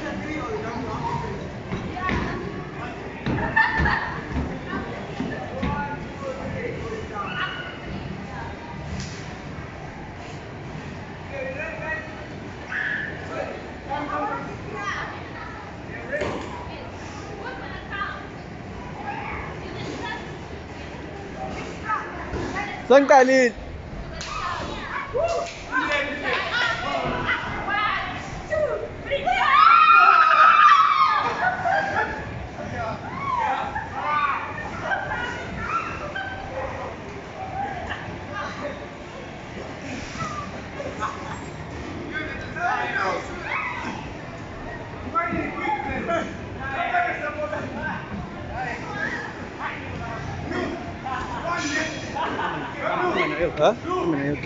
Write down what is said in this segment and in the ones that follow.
Sangkali. Hah? Gimana ya?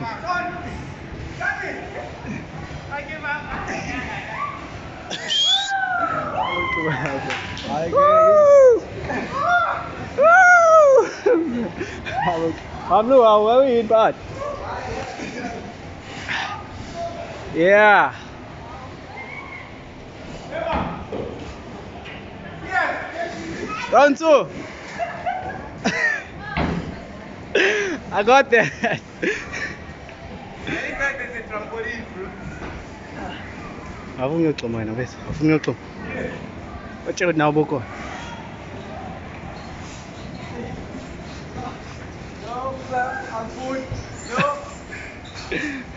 Không luôn không có in bật. Yeah. Round two. I got that. Anytime there's a trampoline, bro. Aku ngecom mana bes? Aku ngecom. Macam nak boko. No, I'm good. No.